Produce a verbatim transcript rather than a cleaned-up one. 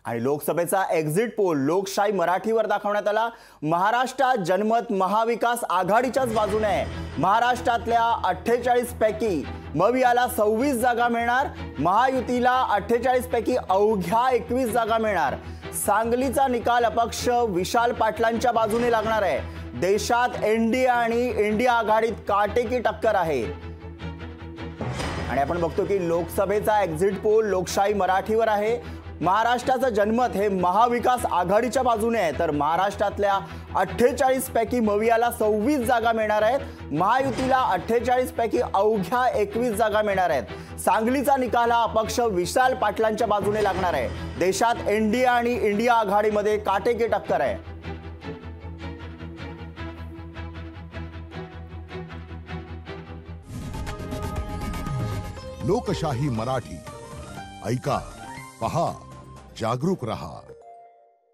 आणि लोकसभेचा exit poll लोकशाही मराठीवर दाखवण्यात आला। महाराष्ट्रात जनमत महाविकास आघाडीच्याच बाजूने आहे। महाराष्ट्रातल्या अठ्ठेचाळीस पैकी मवियाला सव्वीस जागा मिळणार, महायुतीला अठ्ठेचाळीस पैकी अवघ्या एकवीस जागा मिळणार। सांगलीचा निकाल अपक्ष विशाल पाटलांच्या बाजूने लागणार आहे। देशात एनडीए आणि इंडिया आघाडीत काटेकी टक्कर आहे। आणि आपण बघतो की लोकसभेचा एक्झिट पोल लोकशाही मराठीवर आहे। महाराष्ट्राचं जनमत हे महाविकास आघाडीच्या बाजूने आहे, तर महाराष्ट्रातल्या अठ्ठेचाळीस पैकी मवियाला सव्वीस जागा मिळणार आहेत, महायुतीला अठ्ठेचाळीस पैकी अवघ्या एकवीस जागा मिळणार आहेत। सांगलीचा निकाल हा अपक्ष विशाल पाटलांच्या बाजूने लागणार आहे। देशात एनडीए आणि इंडिया आघाडीमध्ये काटेकी टक्कर आहे। लोकशाही मराठी ऐका, पहा, जागरूक रहा।